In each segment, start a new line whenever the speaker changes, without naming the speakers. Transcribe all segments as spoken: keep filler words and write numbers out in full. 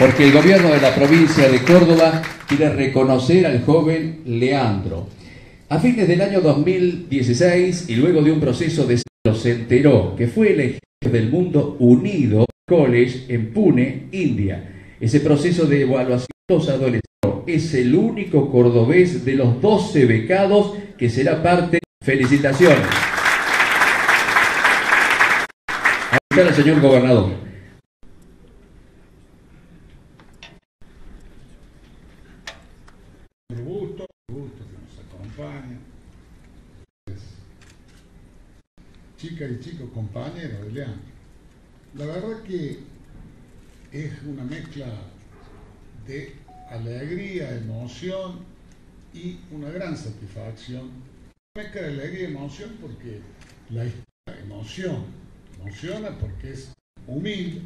porque el gobierno de la provincia de Córdoba quiere reconocer al joven Leandro. A fines del año dos mil dieciséis, y luego de un proceso de ciclo, se enteró que fue elegido del Mundo Unido College en Pune, India. Ese proceso de evaluación los adolescentes es el único cordobés de los doce becados que será parte. Felicitaciones. A escuchar al señor gobernador.
Gusto, gusto que nos acompaña. Chicas y chicos, compañeros de Leandro. La verdad que es una mezcla de alegría, emoción y una gran satisfacción. Una mezcla de alegría y emoción porque la emoción emociona porque es humilde,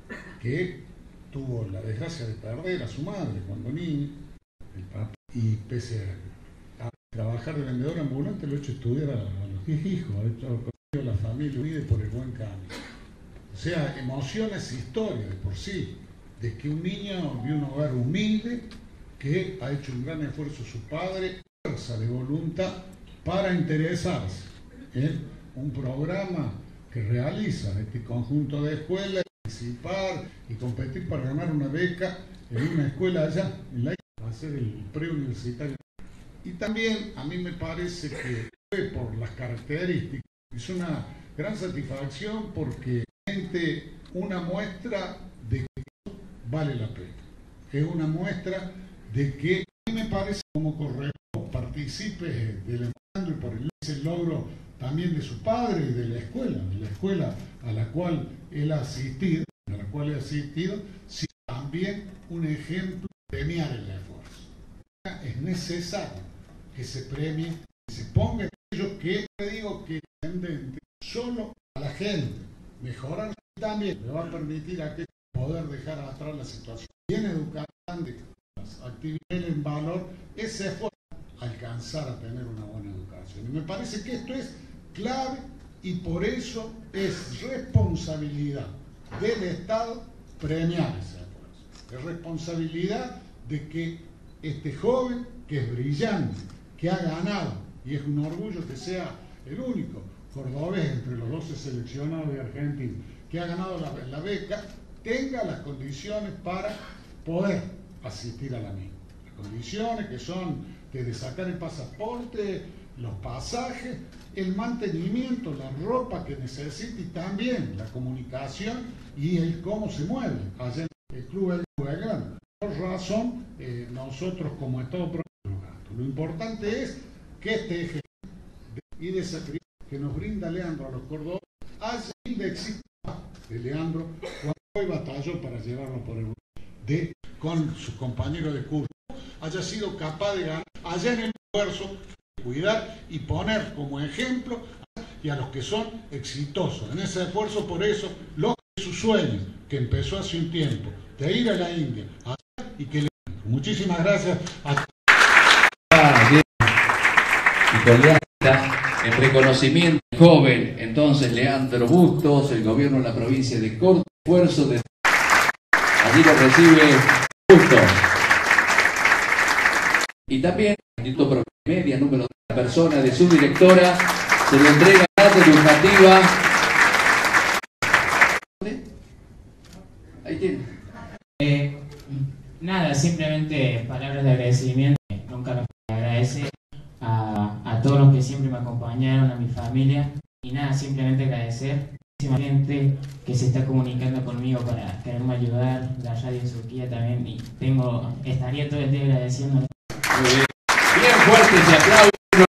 que tuvo la desgracia de perder a su madre cuando niño, el papá, y pese a, a trabajar de vendedor ambulante lo ha hecho estudiar a, a los diez hijos, ha hecho a la familia unida por el buen camino. O sea, emociona esa historia de por sí, de que un niño de un hogar humilde que ha hecho un gran esfuerzo su padre, fuerza de voluntad para interesarse en un programa que realiza este conjunto de escuelas, participar y competir para ganar una beca en una escuela allá, en la va a ser el preuniversitario. Y también a mí me parece que por las características es una gran satisfacción porque es una muestra de que vale la pena. Es una muestra de que a mí me parece como correcto participe del encuentro y por el, ese logro también de su padre y de la escuela, de la escuela a la cual él ha asistido, a la cual he asistido, sí, también un ejemplo de premiar el esfuerzo. Es necesario que se premie, que se ponga en ello que le digo que es solo a la gente. Mejorar también le va a permitir a que poder dejar atrás la situación. Bien educar de las actividades en valor, ese esfuerzo, alcanzar a tener una buena educación. Y me parece que esto es clave y por eso es responsabilidad del Estado premiar ese esfuerzo. Es responsabilidad de que este joven, que es brillante, que ha ganado, y es un orgullo que sea el único cordobés entre los doce seleccionados de Argentina que ha ganado la, la beca, tenga las condiciones para poder asistir a la misma. Las condiciones que son de sacar el pasaporte, los pasajes, el mantenimiento, la ropa que necesite y también la comunicación y el cómo se mueve. Allá en el Club El Belgrano. Por razón, eh, nosotros como Estado lo importante es que este eje y de sacrificio que nos brinda Leandro a los cordobeses hace de éxito de Leandro cuando hoy batalló para llevarlo por el de con sus compañeros de curso haya sido capaz de ganar allá en el esfuerzo, cuidar y poner como ejemplo y a los que son exitosos en ese esfuerzo. Por eso lo que es su sueño que empezó hace un tiempo de ir a la India a, y que le... muchísimas gracias a
y con Leandro, el reconocimiento joven, entonces Leandro Bustos, el gobierno de la provincia de Córdoba, esfuerzo de allí lo recibe Bustos. Y también el Instituto Media, número de la persona de su directora, se le entrega la educativa. Ahí tiene.
Eh, nada, simplemente palabras de agradecimiento. Nunca me agradece a, a todos los que siempre me acompañaron, a mi familia. Y nada, simplemente agradecer a muchísima gente que se está comunicando conmigo para quererme ayudar, la radio Surquía también. Y tengo, estaría todo el día agradeciendo.
Muy bien. Bien fuerte ese aplauso.